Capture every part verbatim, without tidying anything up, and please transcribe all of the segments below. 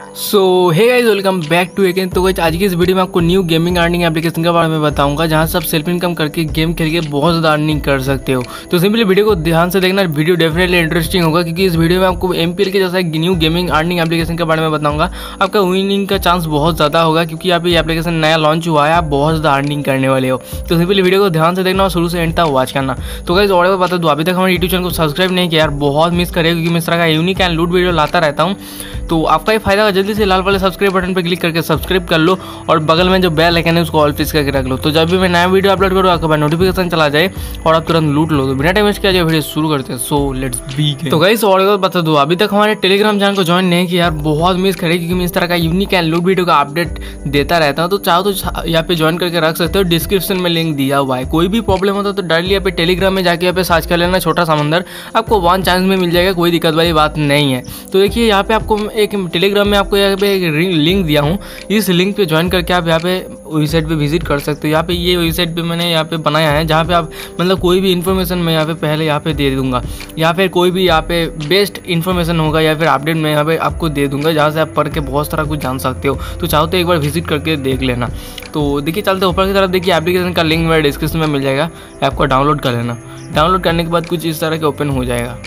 So hey guys, welcome back to again. तो guys आज की इस वीडियो में आपको न्यू गेमिंग अर्निंग एप्लीकेशन के बारे में बताऊंगा, जहां से आप सेल्फ इनकम करके गेम खेल के बहुत ज़्यादा अर्निंग कर सकते हो। तो सिंपली वीडियो को ध्यान से देखना, वीडियो डेफिनेटली इंटरेस्टिंग होगा, क्योंकि इस वीडियो में आपको एमपीएल के जैसा न्यू गेमिंग अर्निंग एप्लीकेशन के बारे में बताऊंगा। आपका विनिंग का चांस बहुत ज़्यादा होगा, क्योंकि यहाँ पे एप्लीकेशन नया लॉन्च हुआ है, आप बहुत ज़्यादा अर्निंग करने वाले हो। तो सिंपली वीडियो को ध्यान से देखना और शुरू से एंड तक वॉच करना। तो गाइस और बात बता दो, अभी तक हमारे यूट्यूब चैनल को सब्सक्राइब नहीं किया यार, बहुत मिस करेगा, क्योंकि मैं इस तरह का यूनिक एंड लूट वीडियो लाता रहता हूँ। तो आपका ये फायदा, जल्दी से लाल वाले सब्सक्राइब बटन पर क्लिक करके सब्सक्राइब कर लो और बगल में जो बेल आइकन है उसको ऑल प्रेस करके रख लो। तो जब भी मैं नया वीडियो अपलोड करूँ आपके पास नोटिफिकेशन चला जाए और आप तुरंत लूट लो। तो बिना टाइम वेस्ट किया जाए वीडियो शुरू करते हैं। So let's begin. तो गाइस और बात बता दो, अभी तक हमारे टेलीग्राम चैनल को ज्वाइन नहीं किया यार, बहुत मिस करें, क्योंकि मैं इस तरह का यूनिक एंड लूट वीडियो का अपडेट देता रहता हूँ। तो चाहो तो यहाँ पे ज्वाइन करके रख सकते हो, डिस्क्रिप्शन में लिंक दिया हुआ है। कोई भी प्रॉब्लम होता है तो डायरेक्टली यहाँ पे टेलीग्राम में जाके यहाँ पे सर्च कर लेना छोटा समंदर, आपको वन चांस में मिल जाएगा, कोई दिक्कत वाली बात नहीं है। तो देखिए यहाँ पे आपको एक टेलीग्राम में आपको यहाँ पे एक लिंक दिया हूँ, इस लिंक पे ज्वाइन करके आप यहाँ पे वेबसाइट पे विजिट कर सकते हो। यहाँ पे ये वेबसाइट पे मैंने यहाँ पे बनाया है, जहाँ पे आप मतलब कोई भी इन्फॉर्मेशन मैं यहाँ पे पहले यहाँ पे दे दूंगा, या फिर कोई भी यहाँ पे बेस्ट इन्फॉर्मेशन होगा या फिर अपडेट मैं यहाँ पे आपको दे दूंगा, जहाँ से आप पढ़ के बहुत सारा कुछ जान सकते हो। तो चाहो तो एक बार विजिट करके देख लेना। तो देखिए चलते ऊपर की तरफ, देखिए एप्लीकेशन का लिंक मेरे डिस्क्रिप्शन में मिल जाएगा, आपको डाउनलोड कर लेना। डाउनलोड करने के बाद कुछ इस तरह के ओपन हो जाएगा।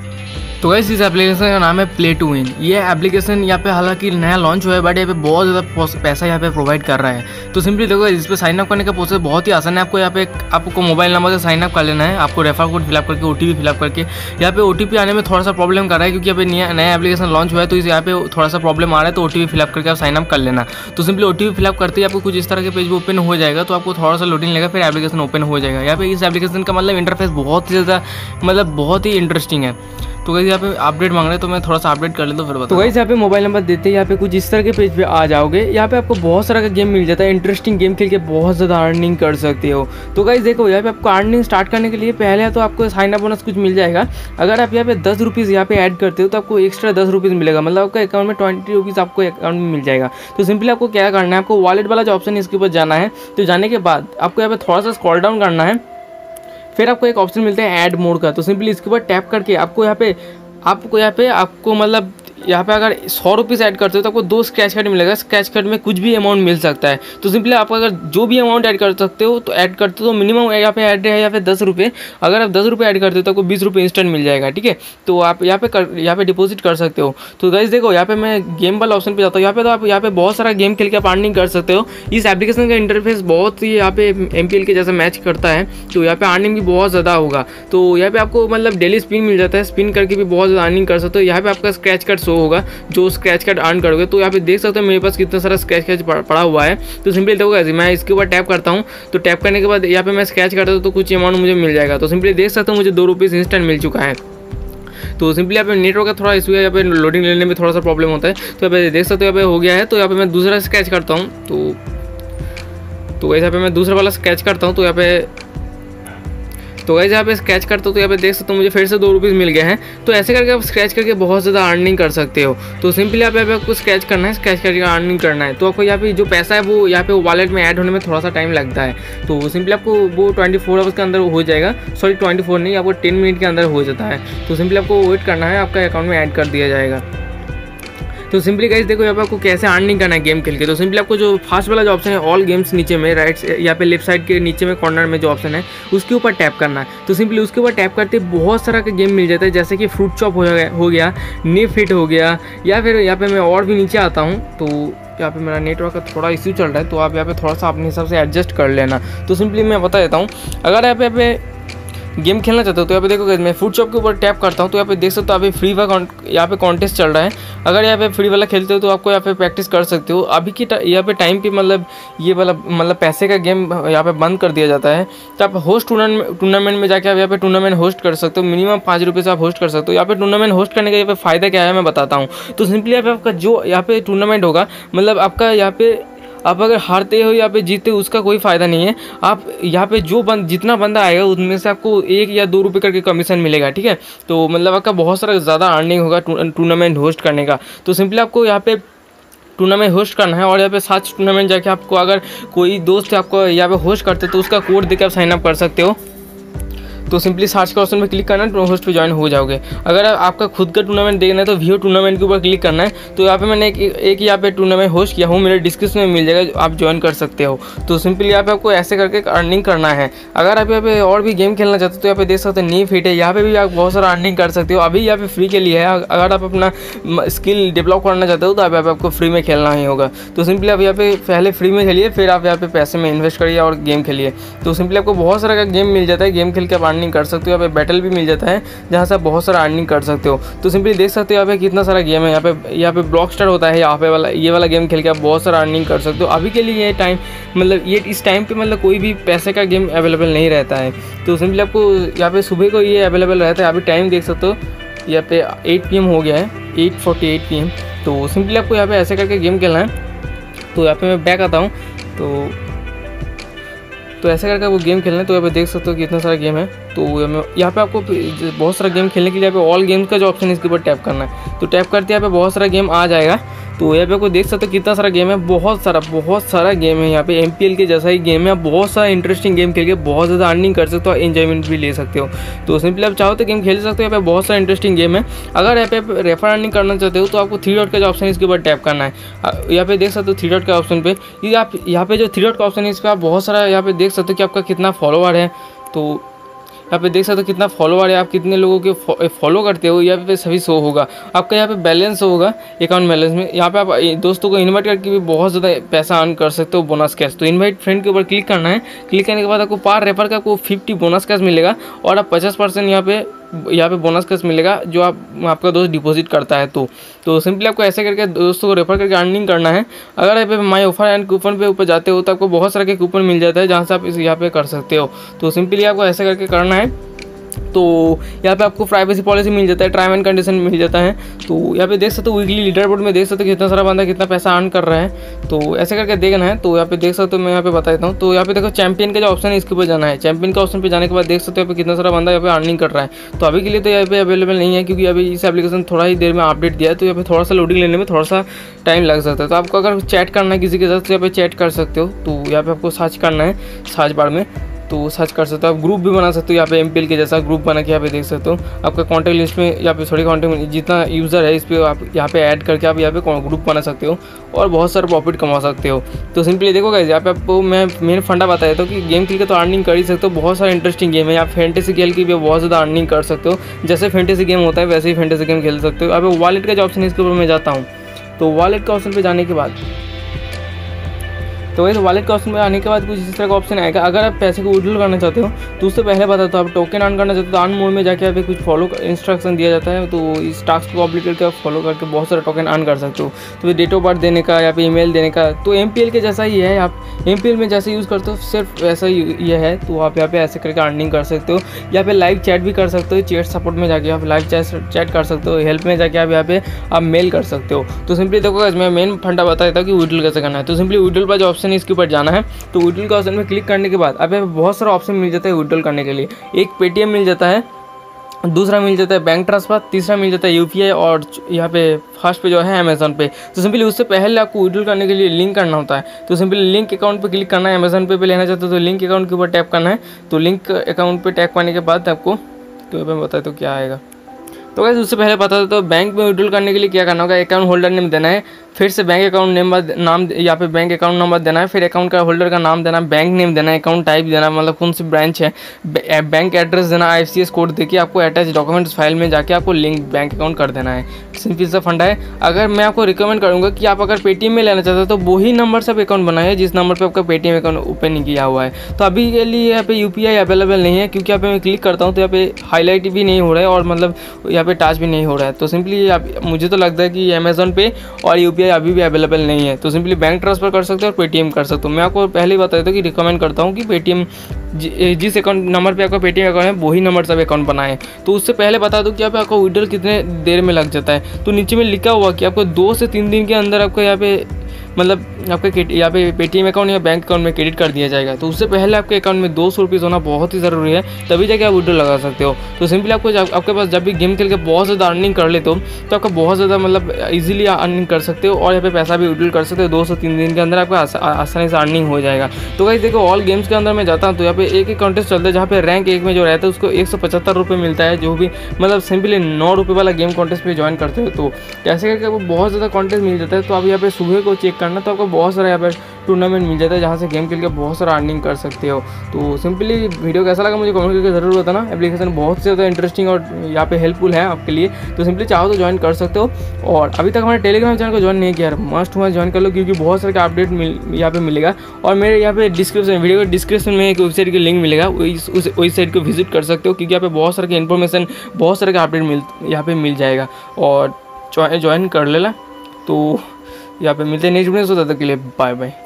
तो गाइस इस एप्लीकेशन का नाम है प्ले टू विन। ये एप्लीकेशन यहाँ पे हालांकि नया लॉन्च हुआ है, बट यहाँ पे बहुत ज़्यादा पैसा यहाँ पे प्रोवाइड कर रहा है। तो सिंपली देखो, इस पर साइन अप करने का प्रोसेस बहुत ही आसान है। आपको यहाँ पे आपको मोबाइल नंबर से साइन अप कर लेना है, आपको रेफर कोड फिलअप करके ओटीपी फिलअप करके। यहाँ पे ओटीपी आने में थोड़ा सा प्रॉब्लम कर रहा है, क्योंकि यहाँ पे नया नया एप्लीकेशन लॉन्च हुआ है, तो इस यहाँ पे थोड़ा सा प्रॉब्लम आ रहा है। तो ओटीपी फिलअप करके आप साइन अप कर लेना। तो सिंपली ओटीपी फिलअप करते ही आपको कुछ इस तरह के पेज ओपन हो जाएगा। तो आपको थोड़ा सा लोडिंग लगेगा, फिर एप्लीकेशन ओपन हो जाएगा। यहाँ पे इस एप्लीकेशन का मतलब इंटरफेस बहुत ही ज़्यादा मतलब बहुत ही इंटरेस्टिंग है। तो गाइस यहाँ पे अपडेट मांग रहे हैं, तो मैं थोड़ा सा अपडेट कर लेता हूँ फिर बताऊँ। तो गाइस यहाँ पे मोबाइल नंबर देते हैं, यहाँ पे कुछ इस तरह के पेज पे आ जाओगे। यहाँ पे आपको बहुत सारा का गेम मिल जाता है, इंटरेस्टिंग गेम खेल के बहुत ज़्यादा अर्निंग कर सकते हो। तो गाइस देखो, यहाँ पे आपको अर्निंग स्टार्ट करने के लिए पहले तो आपको साइन अप बोनस कुछ मिल जाएगा। अगर आप यहाँ पे दस रुपीज़ यहाँ पे ऐड करते हो तो आपको एक्स्ट्रा दस रुपीज़ मिलेगा, मतलब आपका अकाउंट में ट्वेंटी रुपीज़ आपको अकाउंट में मिल जाएगा। तो सिंपली आपको क्या करना है, आपको वॉलेट वाला जो ऑप्शन है इसके ऊपर जाना है। तो जाने के बाद आपको यहाँ पे थोड़ा सा स्क्रॉल डाउन करना है, फिर आपको एक ऑप्शन मिलता है ऐड मोड का। तो सिंपली इसके ऊपर टैप करके आपको यहाँ पे आपको यहाँ पे आपको मतलब यहाँ पे अगर सौ रुपीज़ ऐड करते हो तो आपको दो स्क्रैच कार्ड मिलेगा। स्क्रैच कार्ड में कुछ भी अमाउंट मिल सकता है। तो सिंपली आप अगर जो भी अमाउंट ऐड कर सकते हो तो ऐड करते हो, तो मिनिमम यहाँ पे ऐड है यहाँ पे दस रुपये। अगर आप दस रुपये ऐड करते हो तो आपको बीस रुपये इंस्टेंट मिल जाएगा, ठीक है। तो आप यहाँ पे कर यहाँ पे डिपॉजिट कर सकते हो। तो गाइस देखो, यहाँ पे मैं गेम वाला ऑप्शन पे जाता हूँ। यहाँ पे तो आप यहाँ पे बहुत सारा गेम खेल के आप अर्निंग कर सकते हो। इस एप्लीकेशन का इंटरफेस बहुत ही यहाँ पे एमपीएल के जैसा मैच करता है, तो यहाँ पे अर्निंग भी बहुत ज़्यादा होगा। तो यहाँ पे आपको मतलब डेली स्पिन मिल जाता है, स्पिन करके भी बहुत ज़्यादा अर्निंग कर सकते हो। यहाँ पे आपका स्क्रैच कार्ड शो होगा, जो स्क्रैच कार्ड अर्न करोगे। तो यहाँ पे देख सकते हो मेरे पास कितना सारा स्क्रैच कार्ड पड़ा हुआ है। तो सिंपली देखो, मैं इसके ऊपर टैप करता हूँ, तो टैप करने के बाद यहाँ पे मैं स्क्रैच करता हूँ तो कुछ अमाउंट मुझे मिल जाएगा। तो सिंपली देख सकते हो मुझे दो रुपीज़ इंस्टेंट मिल चुका है। तो सिंपली यहाँ पे नेटवर्क का थोड़ा इशू है, यहाँ पे लोडिंग लेने में थोड़ा सा प्रॉब्लम होता है। तो यहाँ पे देख सकते हो यहाँ पे हो गया है। तो यहाँ पे मैं दूसरा स्क्रैच करता हूँ, तो तो यहाँ पे मैं दूसरा वाला स्क्रैच करता हूँ। तो यहाँ पे तो गाइस यहाँ पे स्क्रैच करते हो तो यहाँ पे देख सकते हो मुझे फिर से दो रुपीज़ मिल गए हैं। तो ऐसे करके आप स्क्रैच करके बहुत ज़्यादा अर्निंग कर सकते हो। तो सिंपली आप यहाँ पे आपको स्क्रैच करना है, स्क्रैच करके अर्निंग करना है। तो आपको यहाँ पे जो पैसा है वो यहाँ पे वॉलेट में ऐड होने में थोड़ा सा टाइम लगता है। तो सिंपली आपको वो ट्वेंटी फोर आवर्स के अंदर हो जाएगा, सॉरी ट्वेंटी फोर नहीं, आपको टेन मिनट के अंदर हो जाता है। तो सिंपली आपको वेट करना है, आपका अकाउंट में ऐड कर दिया जाएगा। तो सिंपली गाइस देखो, यहाँ पे आपको कैसे अर्निंग करना है गेम खेल के। तो सिंपली आपको जो फर्स्ट वाला जो ऑप्शन है ऑल गेम्स नीचे में राइट यहाँ पे लेफ्ट साइड के नीचे में कॉर्नर में जो ऑप्शन है उसके ऊपर टैप करना है। तो सिंपली उसके ऊपर टैप करते बहुत सारा का गेम मिल जाता है, जैसे कि फ्रूट चॉप हो गया हो गया नी फिट हो गया, या फिर यहाँ पे मैं और भी नीचे आता हूँ। तो यहाँ पे मेरा नेटवर्क का थोड़ा इश्यू चल रहा है, तो आप यहाँ पे थोड़ा सा अपने हिसाब से एडजस्ट कर लेना। तो सिंपली मैं बता देता हूँ, अगर यहाँ पे यहाँ पे गेम खेलना चाहते हो तो यहाँ पे देखो मैं फूड शॉप के ऊपर टैप करता हूँ। तो यहाँ पे देख सकते हो अभी फ्री वाला यहाँ पे कॉन्टेस्ट चल रहा है। अगर यहाँ पे फ्री वाला खेलते हो तो आपको यहाँ पे प्रैक्टिस कर सकते हो। अभी की यहाँ पे टाइम पे मतलब ये वाला मतलब पैसे का गेम यहाँ पे बंद कर दिया जाता है। तो आप होस्ट टूर्नामेंट टूर्नामेंट में जाके आप यहाँ पे टूर्नामेंट होस्ट कर सकते हो। मिनिमम पाँच रुपये से आप होस्ट कर सकते हो। यहाँ पे टूर्नामेंट होस्ट करने का यहाँ पे फ़ायदा क्या है मैं बताता हूँ। तो सिंपली यहाँ पे आपका जो यहाँ पे टूर्नामेंट होगा, मतलब आपका यहाँ पे आप अगर हारते हो या पे जीतते हो उसका कोई फ़ायदा नहीं है। आप यहाँ पे जो बंद जितना बंदा आएगा उनमें से आपको एक या दो रुपये करके कमीशन मिलेगा, ठीक है। तो मतलब आपका बहुत सारा ज़्यादा अर्निंग होगा टूर्नामेंट होस्ट करने का। तो सिंपली आपको यहाँ पे टूर्नामेंट होस्ट करना है और यहाँ पे सात टूर्नामेंट जाके आपको अगर कोई दोस्त आपको यहाँ पे होस्ट करते तो उसका कोड देकर आप साइन अप कर सकते हो। तो सिंपली सर्च के ऑप्शन पे क्लिक करना है, तो होस्ट पे ज्वाइन हो जाओगे। अगर आपका खुद का टूर्नामेंट देखना है तो व्यू टूर्नामेंट के ऊपर क्लिक करना है। तो यहाँ पे मैंने एक एक यहाँ पे टूर्नामेंट होस्ट किया हूँ, मेरे डिस्क्रिप्शन में मिल जाएगा, आप ज्वाइन कर सकते हो। तो सिंपली यहाँ पे आपको ऐसे करके अर्निंग करना है। अगर आप यहाँ पे और भी गेम खेलना चाहते हो तो यहाँ पे देख सकते हो नी फिट है, यहाँ पे भी आप बहुत सारा अर्निंग कर सकते हो। अभी यहाँ पे फ्री के लिए है, अगर आप अपना स्किल डेवलप करना चाहते हो तो यहाँ पे आपको फ्री में खेलना ही होगा। तो सिंपली आप यहाँ पे पहले फ्री में खेलिए, फिर आप यहाँ पे पैसे में इन्वेस्ट करिए और गेम खेलिए। तो सिंपली आपको बहुत सारा का गेम मिल जाता है, गेम खेल के आप अर्निंग कर सकते हो। यहाँ पे बैटल भी मिल जाता है जहाँ से आप बहुत सारा अर्निंग कर सकते हो। तो सिंपली देख सकते हो यहाँ पे कितना सारा गेम है। यहाँ पे यहाँ पे ब्लॉक स्टार होता है, यहाँ पे वाला ये वाला गेम खेल के आप बहुत सारा अर्निंग कर सकते हो। अभी के लिए ये टाइम मतलब ये इस टाइम पे मतलब कोई भी पैसे का गेम अवेलेबल नहीं रहता है। तो सिंपली आपको यहाँ पे सुबह को ये अवेलेबल रहता है। अभी टाइम देख सकते हो यहाँ पे एट पी एम हो गया है, eight forty eight P M. तो सिंपली आपको यहाँ पे ऐसे करके गेम खेलना है। तो यहाँ पे मैं बैक आता हूँ, तो तो ऐसे करके वो गेम खेलना है। तो यहाँ पे देख सकते हो कितना सारा गेम है। तो यहाँ पे आपको बहुत सारा गेम खेलने के लिए यहाँ पे ऑल गेम्स का जो ऑप्शन है इसके ऊपर टैप करना है। तो टैप करते यहाँ पे बहुत सारा गेम आ जाएगा। तो यहाँ पे आपको देख सकते हो कितना सारा गेम है, बहुत सारा बहुत सारा गेम है। यहाँ पे एम पी एल के जैसा ही गेम है, बहुत सारा इंटरेस्टिंग गेम खेल के बहुत ज़्यादा अर्निंग कर सकते हो और एंजॉयमेंट भी ले सकते हो। तो सिंपली आप चाहो तो गेम खेल सकते हो। यहाँ पे बहुत सारा इंटरेस्टिंग गेम है। अगर यहाँ पे रेफर अर्निंग करना चाहते हो तो आपको थ्री डॉट का जो ऑप्शन है इसके ऊपर टैप करना है। यहाँ पे देख सकते हो थ्री डॉट का ऑप्शन पे, ये आप यहाँ पे जो थ्री डॉट का ऑप्शन है इस पर आप बहुत सारा यहाँ पे देख सकते हो कि आपका कितना फॉलोवर है। तो यहाँ पे देख सकते हो कितना फॉलोवर है, आप कितने लोगों के फॉलो करते हो, यहाँ पे सभी शो होगा। आपका यहाँ पे बैलेंस होगा अकाउंट बैलेंस में। यहाँ पे आप दोस्तों को इनवाइट करके भी बहुत ज़्यादा पैसा अर्न कर सकते हो, बोनस कैश। तो इनवाइट फ्रेंड के ऊपर क्लिक करना है। क्लिक करने के बाद आपको पार रेफर का आपको फिफ्टी बोनस कैश मिलेगा और आप पचास परसेंट यहाँ पे यहाँ पे बोनस कैश मिलेगा जो आप आपका दोस्त डिपॉजिट करता है। तो तो सिंपली आपको ऐसे करके दोस्तों को रेफर करके अर्निंग करना है। अगर यहाँ पे माई ऑफर एंड कूपन पे ऊपर जाते हो तो आपको बहुत सारे के कूपन मिल जाता है जहाँ से आप इस यहाँ पे कर सकते हो। तो सिंपली आपको ऐसे करके करना है। तो यहाँ पे आपको प्राइवेसी पॉलिसी मिल जाता है, टाइम एंड कंडीशन मिल जाता है। तो यहाँ पे देख सकते हो वीकली लीडर बोर्ड में देख सकते हो कितना सारा बंदा कितना पैसा अर्न कर रहा है। तो ऐसे करके देखना है। तो यहाँ पे देख सकते हो, मैं यहाँ पे बता देता हूँ। तो यहाँ पे देखो चैंपियन का जो ऑप्शन है इसके ऊपर जाना है। चैंपियन का ऑप्शन पे जाने के बाद देख सकते हो यहाँ पे कितना सारा बंदा यहाँ पे अर्निंग कर रहा है। तो अभी के लिए तो यहाँ पे अवेलेबल नहीं है क्योंकि अभी इस एप्लीकेशन थोड़ा ही देर में अपडेट दिया है। तो यहाँ पे थोड़ा सा लोडिंग लेने में थोड़ा सा टाइम लग सकता है। तो आपको अगर चैट करना है किसी के साथ तो यहाँ पे चैट कर सकते हो। तो यहाँ पे आपको सर्च करना है सर्च बार में, तो सर्च कर सकते हो। आप ग्रुप भी बना सकते हो, यहाँ पे एम पी एल के जैसा ग्रुप बना के यहाँ पे देख सकते हो। आपका कॉन्टैक्ट लिस्ट में यहाँ पे सॉरी कॉन्टैक्ट में जितना यूज़र है इस पर आप यहाँ पे ऐड करके आप यहाँ पे ग्रुप बना सकते हो और बहुत सारा प्रॉफिट कमा सकते हो। तो सिंपली देखो गाइस, यहाँ पे आपको मैं मेन फंडा बता देता हूँ कि गेम खेल के तो अर्निंग कर ही सकते हो। बहुत सारा इंटरेस्टिंग गेम है। आप फैंटेसी खेल की भी बहुत ज़्यादा अर्निंग कर सकते हो। जैसे फैंटेसी गेम होता है वैसे ही फैंटेसी गेम खेल सकते हो। अब वॉलेट का जो ऑप्शन है इसके ऊपर मैं जाता हूँ। तो वॉलेट का ऑप्शन पर जाने के बाद तो वैसे वॉलेट का ऑप्शन में आने के बाद कुछ इस तरह का ऑप्शन आएगा। अगर आप पैसे को विड्रॉल करना चाहते हो तो उससे पहले बता दो, आप टोकन अर्न करना चाहते हो तो अर्न मोड में जाके यहाँ पे कुछ फॉलो इंस्ट्रक्शन दिया जाता है। तो इस टास्क को कंप्लीट करके आप फॉलो करके बहुत सारा टोकन अर्न कर सकते हो। तो डेट ऑफ बर्थ देने का या पे ईमेल देने का, तो एम पी एल के जैसा ही है। आप एम पी एल में जैसे यूज़ करते हो सिर्फ वैसा ही ये है। तो आप यहाँ पे ऐसे करके अर्निंग कर सकते हो। यहाँ पे लाइव चैट भी कर सकते हो। चैट सपोर्ट में जाके आप लाइव चैट चैट कर सकते हो। हेल्प में जाके आप यहाँ पे आप मेल कर सकते हो। तो सिंपली देखो मैं मेन फंडा बता देता हूँ कि विड्रॉल कैसे करना है। तो सिंपली विड्रॉल का जो ऑप्शन है इसके ऊपर जाना है। तो विड्रॉल का ऑप्शन में क्लिक करने के बाद अब यहाँ पे बहुत सारा ऑप्शन मिल जाता है विड्रॉल करने के लिए। एक पेटीएम मिल जाता है, दूसरा मिल जाता है बैंक ट्रांसफर, तीसरा मिल जाता है यू पी आई और यहाँ पे फर्स्ट पे जो है अमेजन पे। तो सिंपली उससे पहले आपको विड्रॉल करने के लिए लिंक करना होता है। तो सिंपली लिंक अकाउंट पे क्लिक करना है। अमेजन पे पे लेना चाहते हो तो लिंक अकाउंट के ऊपर टैप करना है। तो लिंक अकाउंट पे टैप करने के बाद आपको तो मैं बताया तो क्या आएगा। तो गाइस उससे पहले बता देता हूँ बैंक में विड्रॉल करने के लिए क्या करना होगा। अकाउंट होल्डर नेम देना है, फिर से बैंक अकाउंट नेम नाम यहाँ पे बैंक अकाउंट नंबर देना है, फिर अकाउंट का होल्डर का नाम देना है, बैंक नेम देना है, अकाउंट टाइप देना है मतलब कौन सी ब्रांच है, बैंक एड्रेस देना, I F C S code देके आपको अटैच डॉक्यूमेंट्स फाइल में जाके आपको लिंक बैंक अकाउंट कर देना है। सिंपल सा फंडा है। अगर मैं आपको रिकमेंड करूँगा कि आप अगर पेटीएम में लेना चाहते हो तो वही नंबर से आप अकाउंट बनाइए जिस नंबर पर आपका पेटीएम अकाउंट ओपन किया हुआ है। तो अभी के लिए यहाँ पे यू पी आई अवेलेबल नहीं है क्योंकि यहाँ पे मैं क्लिक करता हूँ तो यहाँ पे हाईलाइट भी नहीं हो रहा है और मतलब यहाँ पे टच भी नहीं हो रहा है। तो सिंपली आप मुझे तो लगता है कि अमेजन पे और यू पी आई अभी भी अवेलेबल नहीं है। तो सिंपली बैंक ट्रांसफर कर सकते हो और पेटीएम कर सकते हो। मैं आपको पहले ही बता देता हूँ कि रिकमेंड करता हूँ कि पेटीएम जिस अकाउंट नंबर पे आपका पेटीएम अकाउंट है वही नंबर से अकाउंट बनाएं। तो उससे पहले बता दूँ कि यहाँ पे आपको विड्रॉल कितने देर में लग जाता है। तो नीचे में लिखा हुआ कि आपको दो से तीन दिन के अंदर आपको यहाँ पे मतलब आपके यहाँ पे पेटीएम अकाउंट या बैंक अकाउंट में क्रेडिट कर दिया जाएगा। तो उससे पहले आपके अकाउंट में दो सौ रुपीज़ होना बहुत ही ज़रूरी है, तभी जाके आप विड्रो लगा सकते हो। तो सिंपली आपको जब आपके पास जब भी गेम खेल के बहुत ज़्यादा अर्निंग कर लेते हो तो आपका बहुत ज़्यादा मतलब ईजिली अर्निंग कर सकते हो और यहाँ पे पैसा भी विड्रॉल कर सकते हो। दो से तीन दिन के अंदर आपका आसानी से अर्निंग हो जाएगा। तो गाइस देखो, ऑल गेम्स के अंदर मैं जाता हूँ तो यहाँ पे एक एक कॉन्टेस्ट चलता है जहाँ पे रैंक एक में जो रहता है उसको एक सौ पचहत्तर रुपये मिलता है, जो भी मतलब सिंपली नौ रुपये वाला गेम कॉन्टेस्ट पे ज्वाइन करते हो तो कैसे करके आपको बहुत ज़्यादा कॉन्टेस्ट मिल जाता है। तो आप यहाँ पे सुबह को चेक करना तो आपको बहुत सारा यहाँ पे टूर्नामेंट मिल जाता है जहाँ से गेम खेल के बहुत सारा अर्निंग कर सकते हो। तो सिंपली वीडियो कैसा लगा मुझे कमेंट करके ज़रूर बताना। एप्लीकेशन बहुत से ज़्यादा इंटरेस्टिंग और यहाँ पे हेल्पफुल है आपके लिए, तो सिंपली चाहो तो ज्वाइन कर सकते हो। और अभी तक हमारे टेलीग्राम चैनल को ज्वाइन नहीं किया, मस्ट मस्ट ज्वाइन कर लो क्योंकि बहुत सारे का अपडेट मिल यहाँ पे मिलेगा। और मेरे यहाँ पे डिस्क्रिप्शन वीडियो के डिस्क्रिप्शन में एक वेबसाइट की लिंक मिलेगा, उस उस वेबसाइट को विजिट कर सकते हो क्योंकि यहाँ पे बहुत सारे की इन्फॉर्मेशन बहुत सारे का अपडेट मिल यहाँ पे मिल जाएगा और ज्वाइन कर लेना। तो यहाँ पे मिलते हैं नेक्स्ट वीडियो, तब तक के लिए बाय बाय।